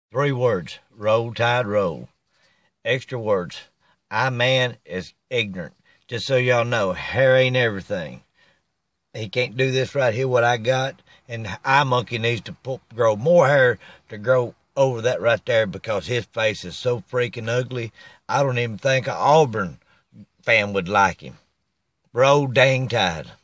Three words. Roll, Tide, roll. Extra words. I man is ignorant. Just so y'all know, hair ain't everything. He can't do this right here, what I got. And I monkey needs to grow more hair to grow over that right there because his face is so freaking ugly. I don't even think an Auburn fan would like him. Roll dang Tide.